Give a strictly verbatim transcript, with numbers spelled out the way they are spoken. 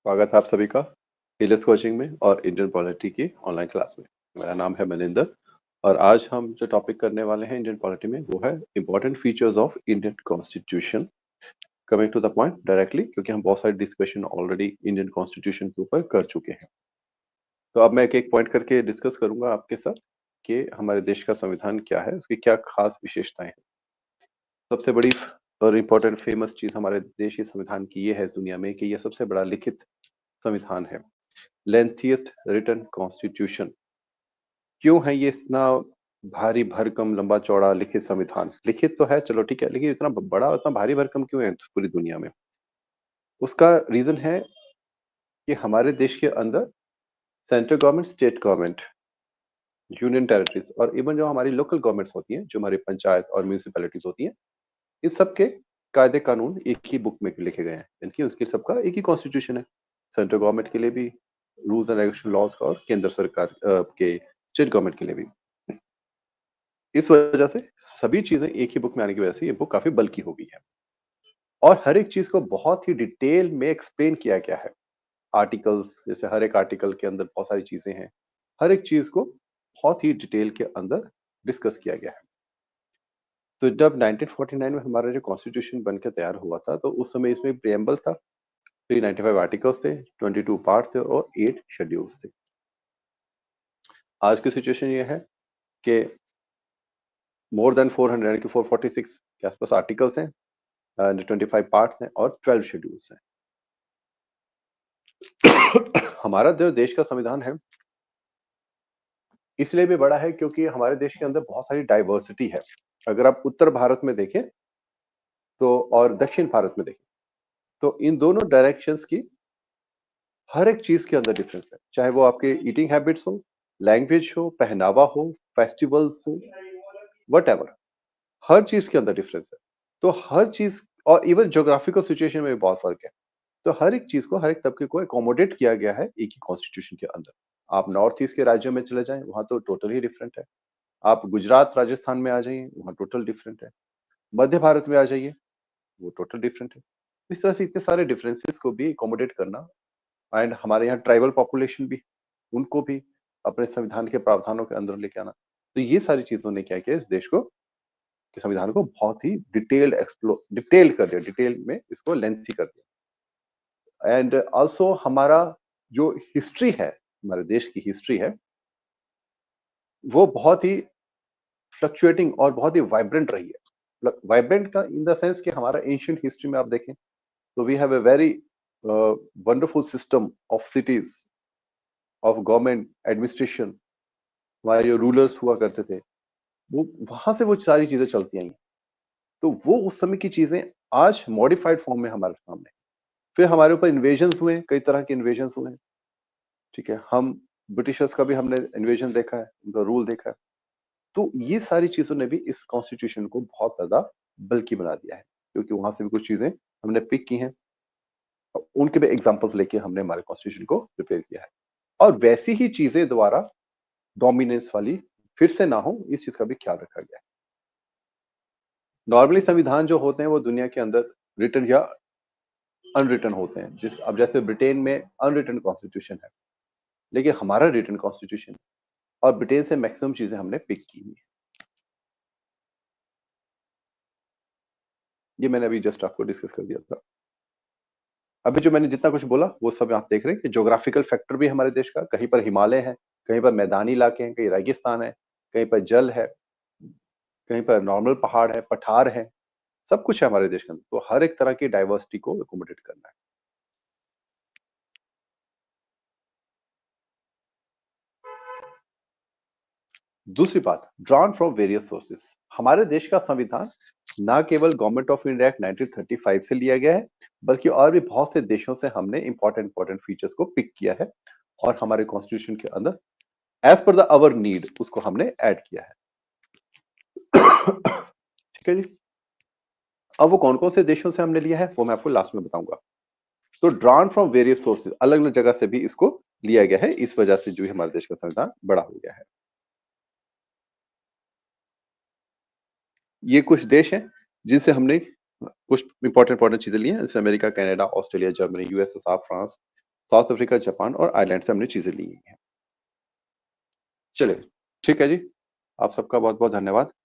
स्वागत है आप सभी का एलिस कोचिंग में और इंडियन पॉलिटी की ऑनलाइन क्लास में। मेरा नाम है मनिंदर और आज हम जो टॉपिक करने वाले हैं इंडियन पॉलिटी में वो है important features of Indian constitution. Coming to the point directly, क्योंकि हम बहुत सारे डिस्कशन ऑलरेडी इंडियन कॉन्स्टिट्यूशन के ऊपर कर चुके हैं। तो अब मैं एक एक पॉइंट करके डिस्कस करूंगा आपके साथ कि हमारे देश का संविधान क्या है, उसकी क्या खास विशेषताएं हैं। सबसे बड़ी और इम्पोर्टेंट फेमस चीज हमारे देश के संविधान की ये है इस दुनिया में कि यह सबसे बड़ा लिखित संविधान है, लेंथीएस्ट रिटन कॉन्स्टिट्यूशन। क्यों है ये इतना भारी भरकम लंबा चौड़ा लिखित संविधान? लिखित तो है, चलो ठीक है, लेकिन इतना ब- बड़ा, इतना भारी भरकम क्यों है पूरी दुनिया में? उसका रीजन है कि हमारे देश के अंदर central government, state government, union territories और इवन जो हमारी लोकल गवर्नमेंट्स होती हैं, जो हमारी पंचायत और म्यूनिसिपैलिटीज होती हैं, इस सब के कायदे कानून एक ही बुक में लिखे गए हैं, इनकी उसकी सबका एक ही कॉन्स्टिट्यूशन है। सेंट्रल गवर्नमेंट के लिए भी रूल्स एंड रेगुलेशन लॉज का, और केंद्र सरकार अ, के स्टेट गवर्नमेंट के लिए भी। इस वजह से सभी चीजें एक ही बुक में आने की वजह से ये बुक काफी बल्कि हो गई है और हर एक चीज को बहुत ही डिटेल में एक्सप्लेन किया गया है। आर्टिकल्स, जैसे हर एक आर्टिकल के अंदर बहुत सारी चीजें हैं, हर एक चीज को बहुत ही डिटेल के अंदर डिस्कस किया गया है। तो जब नाइनटीन फोर्टी नाइन में हमारा जो कॉन्स्टिट्यूशन बनकर तैयार हुआ था, तो उस समय इसमें प्रियम्बल था, थ्री नाइन्टी फाइव आर्टिकल्स थे, ट्वेंटी टू पार्ट थे और एट शेड्यूल्स थे। आज की सिचुएशन ये है कि मोर देन फोर हंड्रेड यानी कि फोर फोर्टी सिक्स के आसपास आर्टिकल्स हैं, ट्वेंटी फाइव पार्ट्स हैं और ट्वेल्व शेड्यूल्स हैं। हमारा जो देश का संविधान है इसलिए भी बड़ा है क्योंकि हमारे देश के अंदर बहुत सारी डाइवर्सिटी है। अगर आप उत्तर भारत में देखें तो और दक्षिण भारत में देखें, तो इन दोनों डायरेक्शंस की हर एक चीज के अंदर डिफरेंस है, चाहे वो आपके ईटिंग हैबिट्स हो, लैंग्वेज हो, पहनावा हो, फेस्टिवल्स हो, वट हर चीज के अंदर डिफरेंस है। तो हर चीज, और इवन ज्योग्राफिकल सिचुएशन में भी बहुत फर्क है। तो हर एक चीज को, हर एक तबके को एकोमोडेट किया गया है एक ही कॉन्स्टिट्यूशन के अंदर। आप नॉर्थ ईस्ट के राज्यों में चले जाएं, वहां तो टोटली डिफरेंट है। आप गुजरात राजस्थान में आ जाइए, वहाँ टोटल डिफरेंट है। मध्य भारत में आ जाइए, वो टोटल डिफरेंट है। इस तरह से इतने सारे डिफरेंसेस को भी एकोमोडेट करना, एंड हमारे यहाँ ट्राइबल पॉपुलेशन भी, उनको भी अपने संविधान के प्रावधानों के अंदर लेके आना, तो ये सारी चीजों ने क्या किया, इस देश को, के संविधान को बहुत ही डिटेल्ड एक्सप्लो डिटेल कर दिया, डिटेल में इसको लेंथी कर दिया। एंड ऑल्सो हमारा जो हिस्ट्री है, हमारे देश की हिस्ट्री है, वो बहुत ही फ्लक्चुएटिंग और बहुत ही वाइब्रेंट रही है। वाइब्रेंट का इन द सेंस कि हमारा एंशियंट हिस्ट्री में आप देखें तो we have a very wonderful system of cities, of government administration. हमारे जो रूलर्स हुआ करते थे, वो वहां से वो सारी चीजें चलती आई। तो वो उस समय की चीजें आज मॉडिफाइड फॉर्म में हमारे सामने। फिर हमारे ऊपर इन्वेजन्स हुए, कई तरह के इन्वेजन्स हुए, ठीक है। हम ब्रिटिशर्स का भी हमने इन्वेजन देखा है, उनका रूल देखा है। तो ये सारी चीजों ने भी इस कॉन्स्टिट्यूशन को बहुत ज्यादा बल्कि बना दिया है, क्योंकि वहां से भी कुछ चीजें हमने पिक की हैं और उनके भी एग्जाम्पल्स लेके हमने हमारे कॉन्स्टिट्यूशन को प्रिपेयर किया है। और वैसी ही चीजें दोबारा डोमिनेंस वाली फिर से ना हो, इस चीज का भी ख्याल रखा गया है। नॉर्मली संविधान जो होते हैं वो दुनिया के अंदर रिटन या अनरिटन होते हैं। जिस अब जैसे ब्रिटेन में अनरिटन कॉन्स्टिट्यूशन है, लेकिन हमारा रिटन कॉन्स्टिट्यूशन है और ब्रिटेन से मैक्सिमम चीजें हमने पिक की हुई है। ये मैंने अभी जस्ट आपको डिस्कस कर दिया था। अभी जो मैंने जितना कुछ बोला वो सब आप देख रहे हैं कि ज्योग्राफिकल फैक्टर भी हमारे देश का, कहीं पर हिमालय है, कहीं पर मैदानी इलाके हैं, कहीं रेगिस्तान है, कहीं पर जल है, कहीं पर नॉर्मल पहाड़ है, पठार है, सब कुछ है हमारे देश के अंदर। तो हर एक तरह की डाइवर्सिटी को एकोमोडेट करना है। दूसरी बात, ड्रॉन फ्रॉम वेरियस सोर्सेस। हमारे देश का संविधान ना केवल government of India act nineteen thirty five से लिया गया है, बल्कि और भी बहुत से देशों से हमने इंपॉर्टेंट इंपॉर्टेंट फीचर्स को पिक किया है और हमारे कॉन्स्टिट्यूशन के अंदर as per the our need उसको हमने ऐड किया है। ठीक है जी। अब वो कौन कौन से देशों से हमने लिया है वो मैं आपको लास्ट में बताऊंगा। तो ड्रॉन फ्रॉम वेरियस सोर्सेज, अलग अलग जगह से भी इसको लिया गया है, इस वजह से जो है हमारे देश का संविधान बड़ा हो गया है। ये कुछ देश हैं जिनसे हमने कुछ इंपॉर्टेंट इंपॉर्टेंट चीजें ली हैं, जैसे America, Canada, Australia, Germany, USSR, France, South Africa, Japan और आयरलैंड से हमने चीज़ें ली हैं। चलिए, ठीक है जी। आप सबका बहुत-बहुत धन्यवाद।